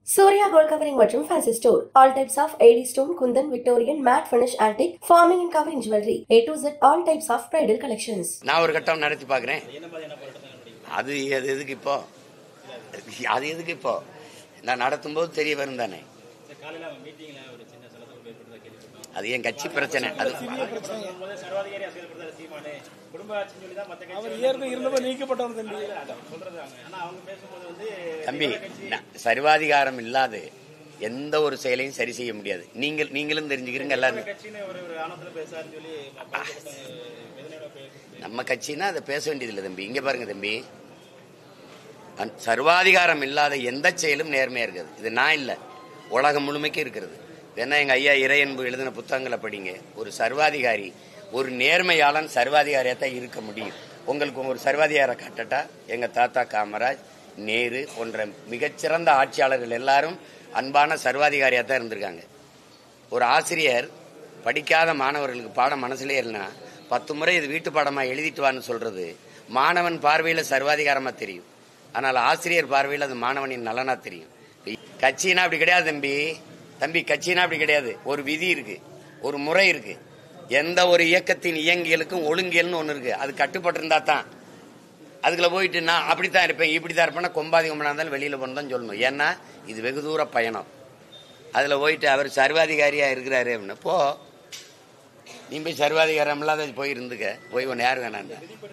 Surya Gold Covering மற்றும் Fancy Store. All types of AD stone, Kundan, Victorian, matte finish, antique, forming and covering jewelry. A to Z, all types of bridal collections. நான் ஒரு கட்டம் நடத்தி பார்க்குறேன். அது எதுக்கு இப்போ? அது எதுக்கு இப்போ? நான் நடத்தும்போது தெரிய வரும் தானே. அது என் கட்சி பிரச்சனை. அது தம்பி, சர்வாதிகாரம் இல்லாத எந்த ஒரு செயலையும் சரி செய்ய முடியாது. நீங்களும் தெரிஞ்சுக்கிறீங்க எல்லாரும். நம்ம கட்சின்னா அதை பேச வேண்டியதில்லை தம்பி. இங்க பாருங்க தம்பி, சர்வாதிகாரம் இல்லாத எந்த செயலும் நேர்மையா இருக்குது. இது நான் இல்லை, உலகம் முழுமைக்கு இருக்கிறது. ஏன்னா எங்க ஐயா இறையன்பு எழுதின புத்தகங்களை படிங்க. ஒரு சர்வாதிகாரி, ஒரு நேர்மையாளன் சர்வாதிகாரியாத்தான் இருக்க முடியும். உங்களுக்கு ஒரு சர்வாதிகார காட்டட்டா? எங்க தாத்தா காமராஜ், நேரு போன்ற மிகச்சிறந்த ஆட்சியாளர்கள் எல்லாரும் அன்பான சர்வாதிகாரியாத்தான் இருந்திருக்காங்க. ஒரு ஆசிரியர் படிக்காத மாணவர்களுக்கு பாடம் மனசுல ஏறினா 10 முறை இது வீட்டு பாடமா எழுதிட்டு வான்னு சொல்றது மாணவன் பார்வையில சர்வாதிகாரமா தெரியும். ஆனால் ஆசிரியர் பார்வையில் அது மாணவனின் நலனா தெரியும். கட்சினா அப்படி கிடையாது தம்பி, கட்சினா அப்படி கிடையாது. ஒரு விதி இருக்கு, ஒரு முறை இருக்கு. எந்த ஒரு இயக்கத்தின் இயங்கியலுக்கும் ஒழுங்கியல்னு ஒண்ணு இருக்கு. அது கட்டுப்பட்டு இருந்தா தான். அதுக்குள்ள போயிட்டு நான் அப்படித்தான் இருப்பேன், இப்படித்தான் இருப்பேன்னா கொம்பாதி கொம்பனா இருந்தாலும் வெளியில போனதான் சொல்லணும். ஏன்னா இது வெகு தூர பயணம். அதுல போயிட்டு அவர் சர்வாதிகாரியா இருக்கிறாரு அப்படின்னு போ, நீ போய் சர்வாதிகாரம் இல்லாத போய் இருந்துக்க. போய் ஒன்னு யாரு வேணாம்.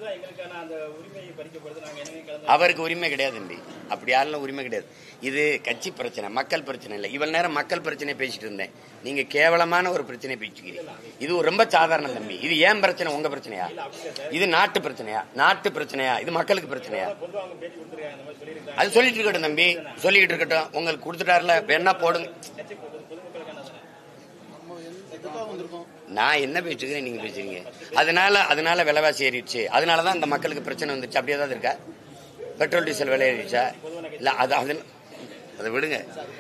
அவருக்கு உரிமை கிடையாது தம்பி, அப்படி யாரும் உரிமை கிடையாது. இது கட்சி பிரச்சனை, மக்கள் பிரச்சனை இல்லை. இவ்வளவு நேரம் மக்கள் பிரச்சனையை பேசிட்டு இருந்தேன். நீங்க கேவலமான ஒரு பிரச்சனையை பேசிக்கிறீங்க. இது ரொம்ப சாதாரண தம்பி. இது ஏன் பிரச்சனை? உங்க பிரச்சனையா? இது நாட்டு பிரச்சனையா? நாட்டு பிரச்சனையா? இது மக்களுக்கு பிரச்சனையா? அது சொல்லிட்டு இருக்கட்டும் தம்பி, சொல்லிட்டு இருக்கட்டும். உங்களுக்கு கொடுத்துட்டாருல, வேணா போடுங்க. நான் என்ன பேசுகிறேன், நீங்க பேசுறீங்க. அதனால விலைவாசி ஏறிடுச்சு, அதனாலதான் இந்த மக்களுக்கு பிரச்சனை வந்துச்சு. அப்படியே தான் இருக்கா? பெட்ரோல் டீசல் விலை ஏறிடுச்சா? இல்ல, அதை விடுங்க.